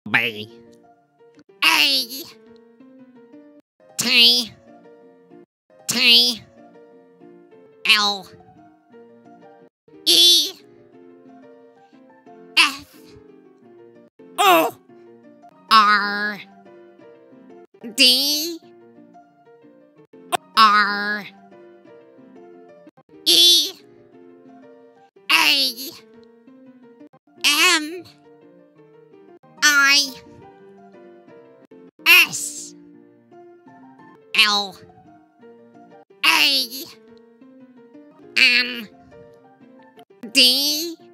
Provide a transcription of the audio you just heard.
B A T T L E F O R D R E A M I S L A N D